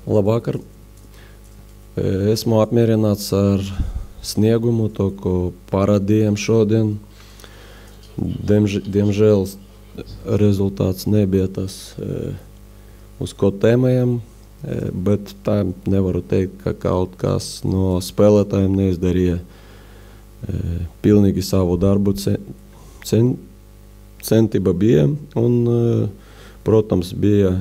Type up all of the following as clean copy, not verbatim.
Labvakar. Esmu apmierināts ar sniegumu, to, ko parādījām šodien. Diemžēl rezultāts nebija tas, uz ko tēmējam, bet tā nevaru teikt, ka kaut kas no spēlētājiem neizdarīja pilnīgi savu darbu. Centība bija un, protams, bija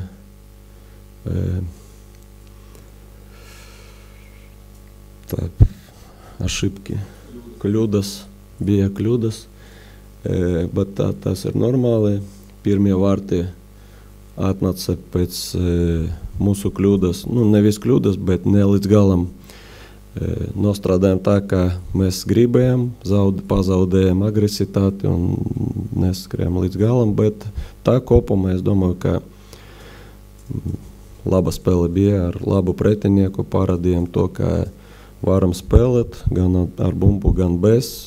ошибки, bija kļūdas, bet tas ir normāli. Pirmie vārti atnāca pēc mūsu kļūdas, nevis kļūdas, bet ne līdz galam. Nostrādājām tā, kā mēs gribējām, pazaudējām agresitāti un neskrējām līdz galam, bet tā kopumā es domāju, ka laba spēle bija ar labu pretinieku, parādījām to, ka varam spēlēt gan ar bumbu, gan bez.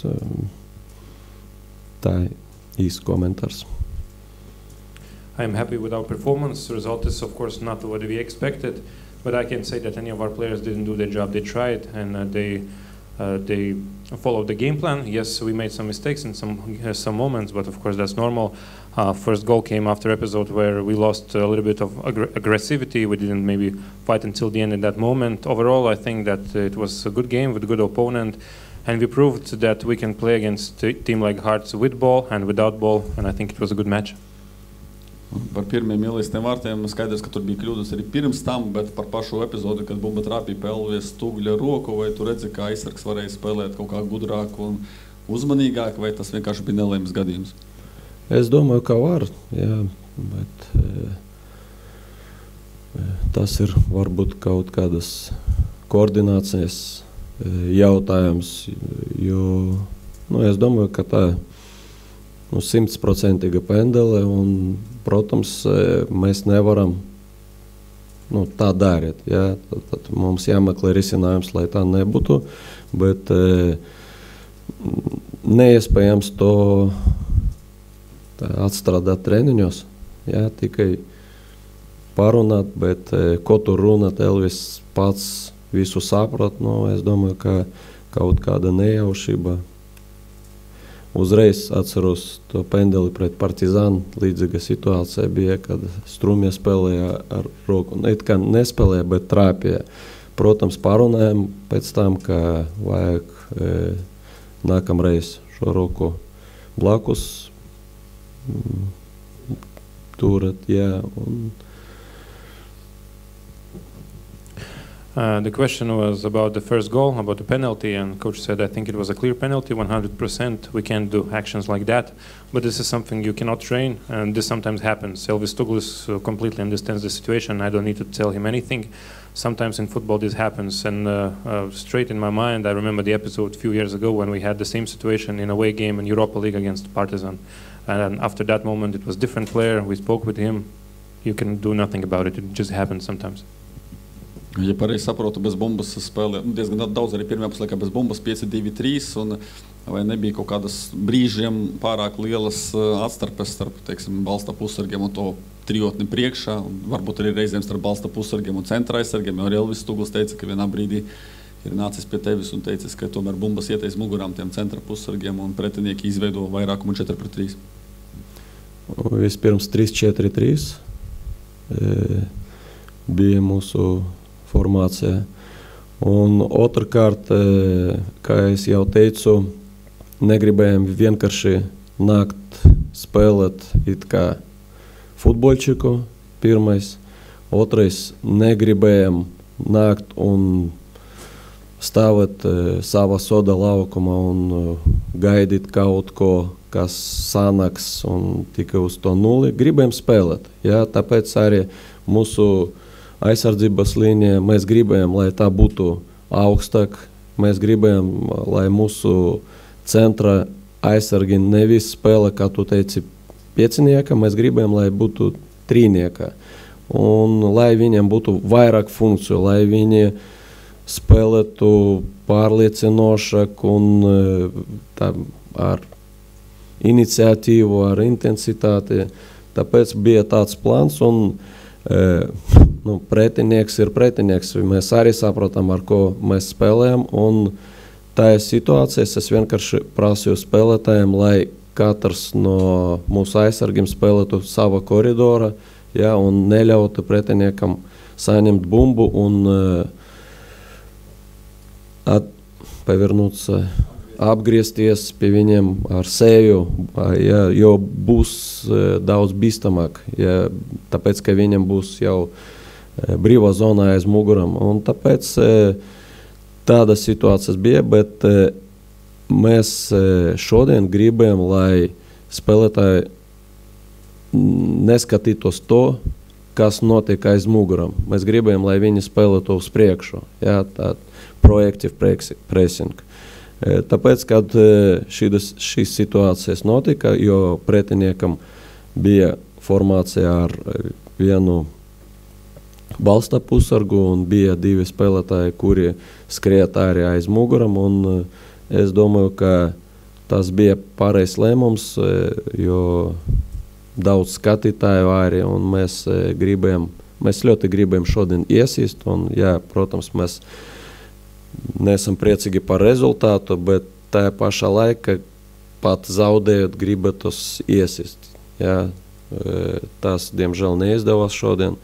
Tā īsts komentārs. I'm happy with our performance. The result is, of course, not what we expected, but I can say that any of our players didn't do their job. They tried and they followed the game plan. Yes, we made some mistakes in some moments, but of course that's normal. First goal came after episode where we lost a little bit of aggressivity. We didn't maybe fight until the end in that moment. Overall, I think that it was a good game with a good opponent, and we proved that we can play against a team like Hearts with ball and without ball, and I think it was a good match. Par pirmiem ielīstiem vārtiem skaidrs, ka tur bija kļūdas arī pirms tam, bet par pašu epizodi, kad bumba trāpīja pa Elvies Stugļa roku, vai tu redzi, ka aizsargs varēja spēlēt kaut kā gudrāk un uzmanīgāk, vai tas vienkārši bija nelēmas gadījums? Es domāju, ka var, jā, bet tas ir varbūt kaut kādas koordinācijas jautājums, jo, es domāju, ka tā 100% pendele un, protams, mēs nevaram tā darīt. Ja? Tad mums jāmeklē risinājums, lai tā nebūtu, bet neiespējams to atstrādāt treniņos. Ja? Tikai parunāt, bet ko tur runāt, Elvis pats visu saprat. Es domāju, ka kaut kāda nejaušība. Uzreiz atceros to pendeli pret Partizānu. Līdzīga situācija bija, kad Strumja spēlēja ar roku. It kā nespēlēja, bet trāpīja. Protams, parunājām pēc tam, ka vajag nākamreiz šo roku blakus turēt. Jā, un the question was about the first goal, about the penalty, and coach said, I think it was a clear penalty, 100%. We can't do actions like that, but this is something you cannot train, and this sometimes happens. Elvis Stuglis completely understands the situation. I don't need to tell him anything. Sometimes in football this happens, and straight in my mind, I remember the episode a few years ago when we had the same situation in a away game in Europa League against Partizan. And after that moment, it was a different player. We spoke with him. You can do nothing about it. It just happens sometimes. Ja pareizi saprotu, bez bumbas spēlē diezgan daudz arī pirmajā puslaikā bez bumbas 5-2-3, un vai nebija kaut kādas brīžiem pārāk lielas atstarpes starp, teiksim, balsta pussargiem un to trijotni priekšā, un varbūt arī reizēm starp balsta pussargiem un centra aizsargiem, jo arī Elvis Stuglis teica, ka vienā brīdī ir nācis pie tevis un teicis, ka tomēr bumbas ietais mugurām tiem centra pussargiem un pretinieki izveido vairākumu 4-3. Vispirms 3-4-3 bija mūsu formācijā. Un otrkārt, kā es jau teicu, negribējām vienkārši nākt spēlēt it kā futbolčiku, pirmais. Otrais, negribējām nākt un stāvēt savā soda laukumā un gaidīt kaut ko, kas sanāks un tikai uz to nulli. Gribējām spēlēt. Ja? Tāpēc arī mūsu aizsardzības līnija, mēs gribējām, lai tā būtu augstāk. Mēs gribējām, lai mūsu centra aizsargi nevis spēlē, kā tu teici, piecinieka. Mēs gribējām, lai būtu trīnieka. Un lai viņiem būtu vairāk funkciju, lai viņi spēlētu pārliecinošāk un tā, ar iniciatīvu, ar intensitāti. Tāpēc bija tāds plāns un pretinieks ir pretinieks. Mēs arī saprotam, ar ko mēs spēlējam. Un tajā situācijās es vienkārši prasīju spēlētājiem, lai katrs no mūsu aizsargiem spēlētu sava koridora, ja, un neļautu pretiniekam saņemt bumbu un apgriezties pie viņiem ar seju, ja, jo būs daudz bīstamāk, ja, tāpēc, ka viņiem būs jau brīvā zonā aiz muguram. Un tāpēc tādas situācijas bija, bet mēs šodien gribējam, lai spēlētāji neskatītos to, kas notiek aiz muguram. Mēs gribējam, lai viņi spēlētu uz priekšu, ja, tā proactive pressing. Tāpēc, kad šīs situācijas notika, jo pretiniekam bija formācija ar vienu balsta pusargu un bija divi spēlētāji, kuri skriet arī aiz muguram, un es domāju, ka tas bija pareizs lēmums, jo daudz skatītāju arī, un mēs ļoti gribējam šodien iesist, un jā, protams, mēs neesam priecīgi par rezultātu, bet tajā pašā laikā pat zaudējot gribatos iesist. Jā, tas, diemžēl, neizdevās šodien.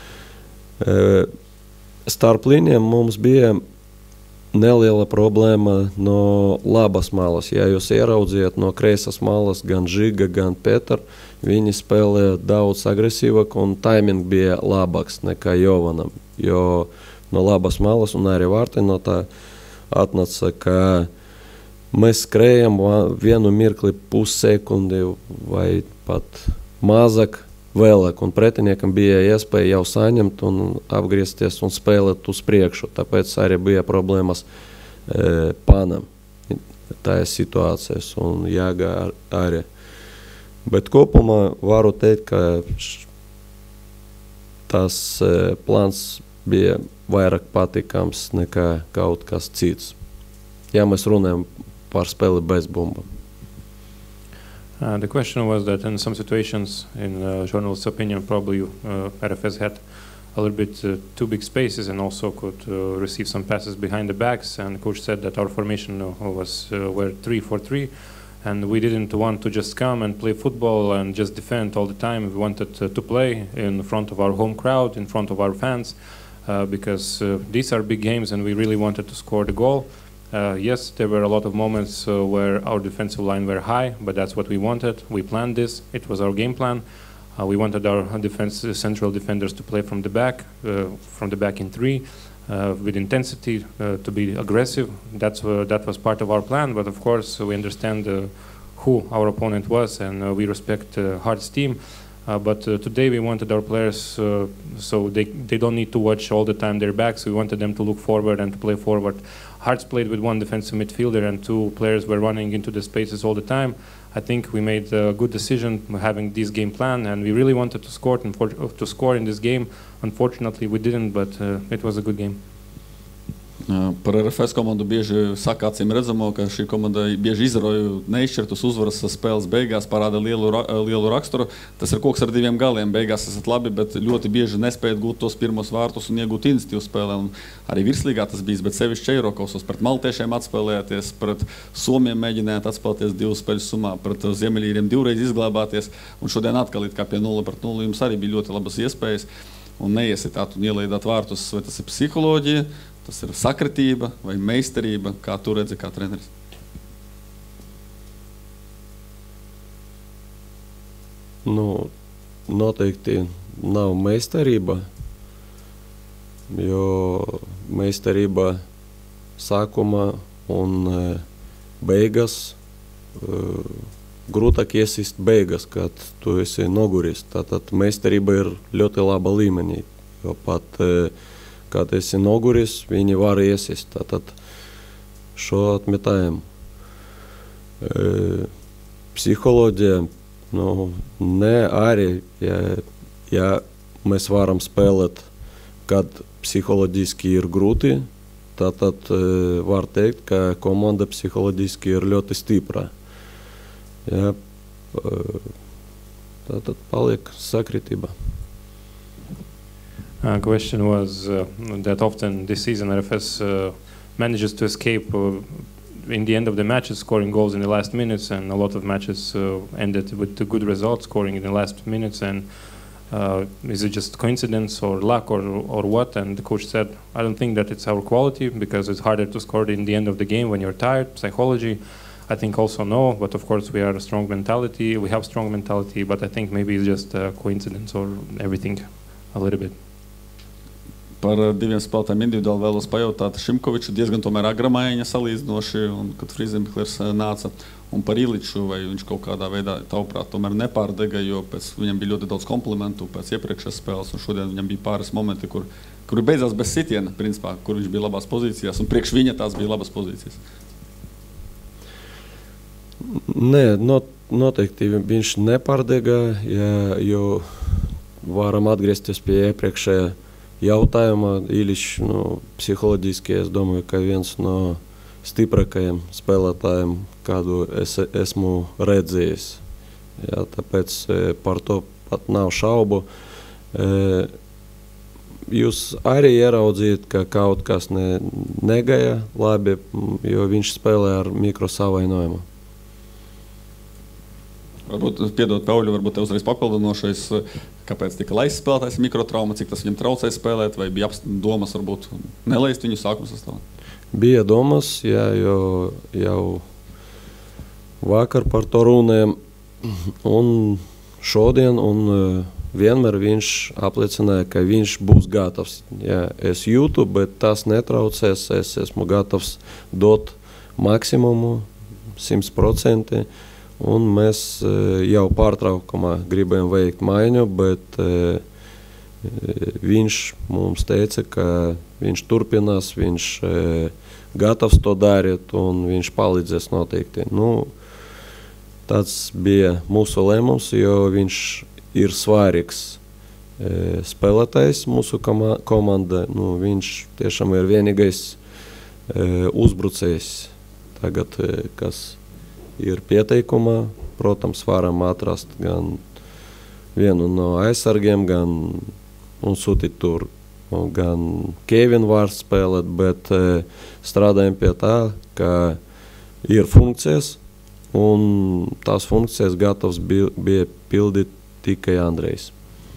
Starp līnijām mums bija neliela problēma no labas malas. Ja jūs ieraudzījāt no kreisas malas gan Žiga, gan Petar, viņi spēlēja daudz agresīvāk un timing bija labāks nekā Jovanam, jo no labas malas un arī vārtinotā atnāca, ka mēs skrējam vienu mirkli pussekundi vai pat mazāk vēlāk, un pretiniekam bija iespēja jau saņemt un apgriezties un spēlēt uz priekšu, tāpēc arī bija problēmas Panam tajā situācijas un Jāga arī. Bet kopumā varu teikt, ka tas plāns bija vairāk patīkams nekā kaut kas cits. Ja mēs runājam par spēli bez bumbām. The question was that in some situations, in journalist's opinion, probably RFS had a little bit too big spaces and also could receive some passes behind the backs. And the coach said that our formation were 3-4-3, and we didn't want to just come and play football and just defend all the time. We wanted to play in front of our home crowd, in front of our fans, because these are big games, and we really wanted to score the goal. Yes, there were a lot of moments where our defensive line were high, but that's what we wanted. We planned this. It was our game plan. We wanted our central defenders to play from the back in three, with intensity, to be aggressive. That was part of our plan, but of course we understand who our opponent was, and we respect Hearts' team. But today we wanted our players, so they don't need to watch all the time their backs. We wanted them to look forward and to play forward. Hearts played with one defensive midfielder and two players were running into the spaces all the time. I think we made a good decision having this game plan, and we really wanted to score in this game. Unfortunately we didn't, but it was a good game. Par RFS komandu bieži saka acīm redzamo, ka šī komanda bieži izraroja neizšķirtus uzvaras spēles beigās, parāda lielu raksturu. Tas ir koks ar diviem galiem. Beigās esat labi, bet ļoti bieži nespējat gūt tos pirmos vārtus un iegūt iniciatīvu spēlē. Un arī virslīgā tas bijis, bet sevišķi Eirokasos pret maltiešiem atspēlējāties, pret somiem mēģinājāt atspēlēties 2 spēļu summā, pret ziemeļīriem 2 reiz izglābāties, un šodien atkal it kā pie 0-0 jums arī bija ļoti labas iespējas, un neiesitāt un ielaidāt vārtus, vai tas ir psiholoģija, tas ir sakritība vai meistarība, kā tu redzi kā treneris? Noteikti nav meistarība, jo meistarība sākuma un beigas grūtāk iesist beigas, kad tu esi noguris. Tātad meistarība ir ļoti laba līmenī, jo pat kad esi noguris, viņi var iesist. Tātad šo atmetājam. Psiholoģija, ne arī, ja mēs varam spēlēt, kad psiholoģiski ir grūti, tātad var teikt, ka komanda psiholoģiski ir ļoti stipra. Ja, tātad paliek sakritība. Question was that often this season RFS manages to escape in the end of the matches, scoring goals in the last minutes, and a lot of matches ended with the good results, scoring in the last minutes. And is it just coincidence or luck or what? And the coach said, I don't think that it's our quality, because it's harder to score in the end of the game when you're tired. Psychology, I think also no, but of course we are a strong mentality. We have strong mentality, but I think maybe it's just a coincidence or everything a little bit. Par diviem spēlētājiem individuāli vēlos pajautāt. Šimkovičs diezgan tomēr agra maiņa salīdzinoši, un kad Friesenbichler nāca, un par Iliču, vai viņš kaut kādā veidā, tavuprāt, tomēr nepārdega, jo pēc viņam bija ļoti daudz komplimentu pēc iepriekšējās spēles, un šodien viņam bija pāris momenti, kur beidzās bez sitiena, principā, kur viņš bija labās pozīcijās, un priekš viņa tās bija labas pozīcijas. Nē, noteikti viņš nepārdega, jo varam atgriezties pie iepriekšējā jautājumā. Iličs, psiholoģiski, es domāju, ka viens no stiprākajiem spēlētājiem, kādu esmu redzējis. Jā, tāpēc par to pat nav šaubu. Jūs arī ieraudzījāt, ka kaut kas negāja labi, jo viņš spēlē ar mikrosavainojumu. Varbūt, piedod Pauļu, varbūt te uzreiz papildinošais, kāpēc tika laists spēlētājs mikrotrauma, cik tas viņam traucēja spēlēt, vai bija domas varbūt nelaist viņu sākuma sastāvā? Bija domas, jā, jo jau vakar par to runājam, un šodien, un vienmēr viņš apliecināja, ka viņš būs gatavs. Jā, es jūtu, bet tas netraucēs, es esmu gatavs dot maksimumu 100%. Un mēs jau pārtraukumā gribējām veikt maiņu, bet viņš mums teica, ka viņš turpinās, viņš gatavs to darīt un viņš palīdzēs noteikti. Tāds bija mūsu lēmums, jo viņš ir svarīgs spēlētājs mūsu komandai. Viņš tiešām ir vienīgais uzbrucējs tagad, kas ir pieteikumā. Protams, varam atrast gan vienu no aizsargiem, gan un sūtīt tur, gan Kevinu var spēlēt, bet strādājam pie tā, ka ir funkcijas, un tās funkcijas gatavs bija pildīt tikai Andrejs.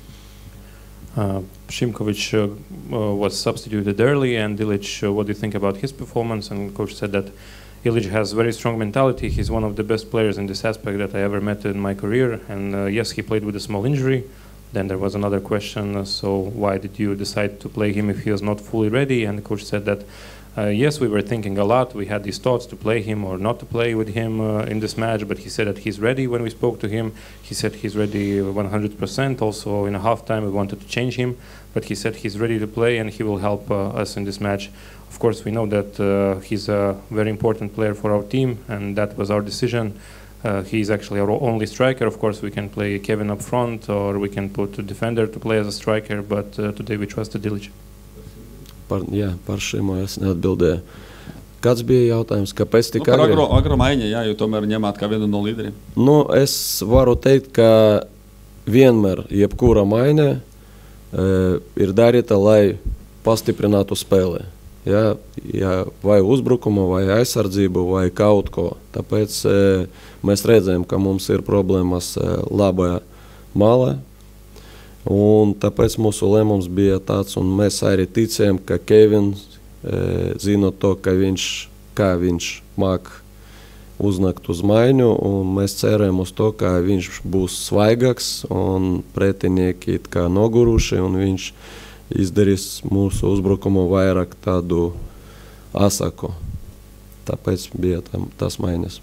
Šimkovič was substituted early, and Ilič, what do you think about his performance? And coach said that Ilič has very strong mentality. He's one of the best players in this aspect that I ever met in my career. And yes, he played with a small injury. Then there was another question, so why did you decide to play him if he was not fully ready? And the coach said that, yes, we were thinking a lot. We had these thoughts to play him or not to play with him in this match, but he said that he's ready when we spoke to him. He said he's ready 100%. Also, in a halftime, we wanted to change him, but he said he's ready to play and he will help us in this match. Of course, we know that he's a very important player for our team, and that was our decision. He's actually our only striker. Of course, we can play Kevin up front, or we can put a defender to play as a striker, but today we trusted Ilič. Par šīm es neatbildēju. Kāds bija jautājums, kāpēc tik agri? Par agro maiņa, jā, jo tomēr ņemāt kā vienu no līderiem. Es varu teikt, ka vienmēr jebkura maiņa ir darīta, lai pastiprinātu spēlē. Ja, vai uzbrukumu, vai aizsardzību, vai kaut ko. Tāpēc mēs redzējām, ka mums ir problēmas labajā malā. Un tāpēc mūsu lēmums bija tāds, un mēs arī ticējām, ka Kevins, zinot to, ka viņš māk uznākt uz maiņu, un mēs cerējām uz to, ka viņš būs svaigāks, un pretinieki it kā noguruši, un viņš izdarīs mūsu uzbrukumu vairāk tādu asaku. Tāpēc bija tas maiņas.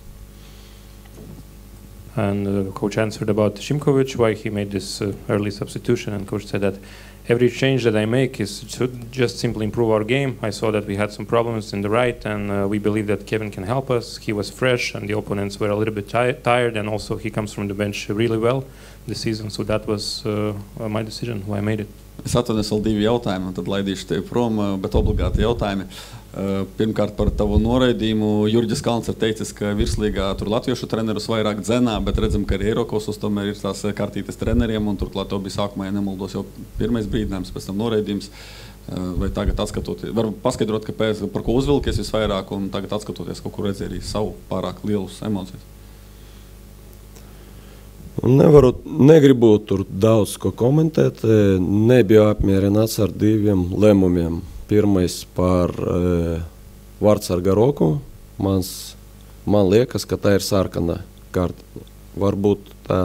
And coach answered about Šimkovič, why he made this early substitution, and coach said that every change that I make is to just simply improve our game. I saw that we had some problems in the right, and we believe that Kevin can help us. He was fresh, and the opponents were a little bit tired, and also he comes from the bench really well this season, so that was my decision, why I made it. Es atvainojos vēl 2 jautājumi, un tad laidīšu tevi prom, bet obligāti jautājumi. Pirmkārt par tavu noraidījumu. Jurģis Kalns ir teicis, ka virslīgā tur latviešu trenerus vairāk dzenā, bet redzam, ka arī Eirokosos tomēr ir tās kartītes treneriem, un turklāt to bija sākumā, ja nemaldos, jau pirmais brīdinājums, pēc tam noraidījums. Vai tagad atskatoties, var paskaidrot, kāpēc, par ko uzvilkies visvairāk, un tagad atskatoties, kaut kur redzēja arī savu pārāk lielus emocijas? Negribu tur daudz ko komentēt. Nebiju apmierināts ar 2 lēmumiem. Pirmais par vārdsarga roku. Man liekas, ka tā ir sarkana karta. Varbūt tā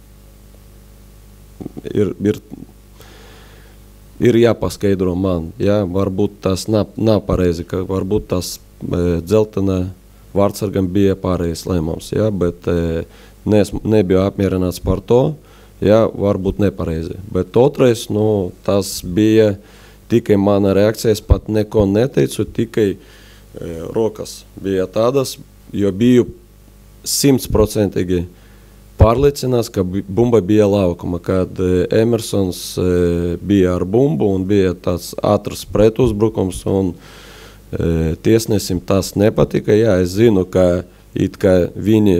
ir jāpaskaidro man. Jā, varbūt tas nav pareizi, ka varbūt tas dzeltena vārdsargam bija pareizs lēmums. Jā, bet nebiju apmierināts par to, jā, varbūt nepareizi. Bet otrais, tas bija tikai mana reakcija, es pat neko neteicu, tikai rokas bija tādas, jo biju 100% pārliecināts, ka bumba bija laukuma, kad Emersons bija ar bumbu un bija tāds ātrs pretuzbrukums un tiesnesim tas nepatika. Jā, es zinu, ka viņi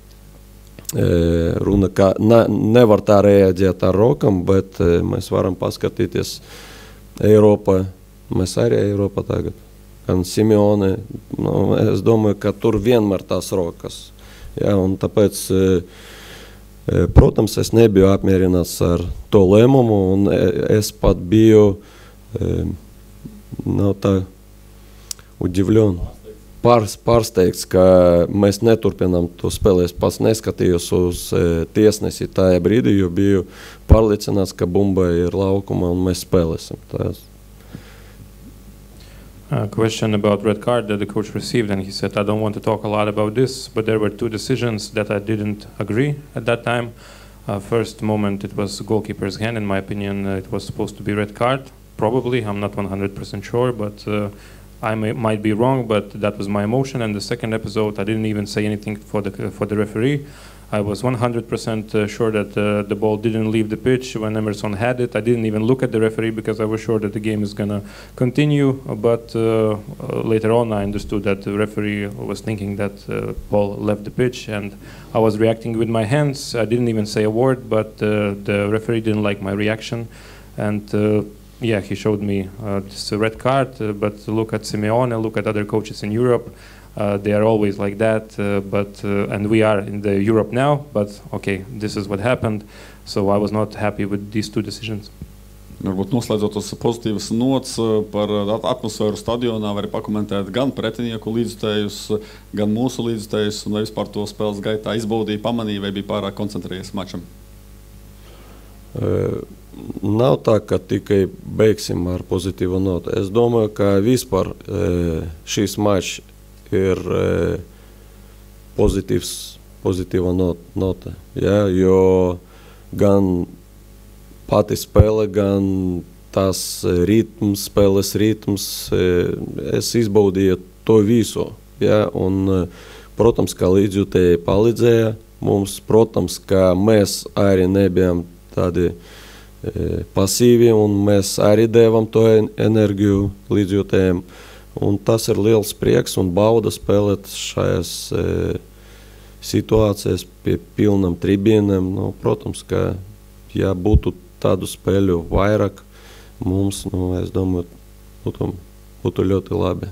runa, ka nevar tā reaģēt ar rokam, bet mēs varam paskatīties Eiropā. Mēs arī Eiropā tagad. Gan Simeone, es domāju, ka tur vienmēr tās rokas. Jā, un tāpēc, protams, es nebiju apmierināts ar to lēmumu, un es pat biju udivļon. Pārsteigts, ka mēs neturpinām to spēlēt. Pats neskatījos uz tiesnesi tajā brīdī, jo biju pārliecināts, ka bumba ir laukuma un mēs spēlēsim. Question about red card that the coach received, and he said, I don't want to talk a lot about this, but there were 2 decisions that I didn't agree at that time. First moment, it was goalkeeper's hand. In my opinion, it was supposed to be red card. Probably, I'm not 100% sure, but I might be wrong, but that was my emotion. And the second episode, I didn't even say anything for the referee. I was 100% sure that the ball didn't leave the pitch when Emerson had it. I didn't even look at the referee because I was sure that the game is going to continue. But later on, I understood that the referee was thinking that ball left the pitch, and I was reacting with my hands. I didn't even say a word, but the referee didn't like my reaction. And yeah, he showed me this red card, but look at Simeone, look at other coaches in Europe. They are always like that, and we are in the Europe now, but okay, this is what happened. So I was not happy with these 2 decisions. Varbūt noslēdzot uz pozitīvas nots par atmosfēru stadionā, var pakomentēt gan pretinieku līdzjutējus, gan mūsu līdzjutējus, un vai vispār to spēles gaitā izbaudīja, pamanīja, vai bija pārāk koncentrējies mačam? Nav tā, ka tikai beigsim ar pozitīvu notu. Es domāju, ka vispār šīs mačs ir pozitīva nota. Ja, jo gan pati spēle, gan tās spēles ritms, es izbaudīju to visu. Ja, un, protams, ka līdzjutēji palīdzēja mums, protams, ka mēs arī nebijām tādi pasīvi, un mēs arī devam to enerģiju līdzjutējiem. Un tas ir liels prieks un bauda spēlēt šajās situācijas pie pilnām tribīnēm. Protams, ka ja būtu tādu spēļu vairāk, mums, es domāju, būtu ļoti labi.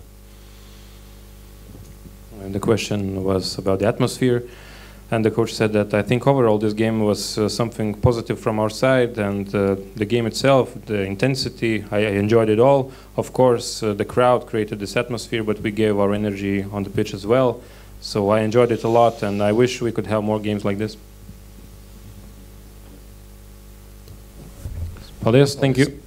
The question was about the atmosphere. And the coach said that I think overall this game was something positive from our side, and the game itself, the intensity, I enjoyed it all. Of course, the crowd created this atmosphere, but we gave our energy on the pitch as well. So I enjoyed it a lot, and I wish we could have more games like this. Paldies, thank you.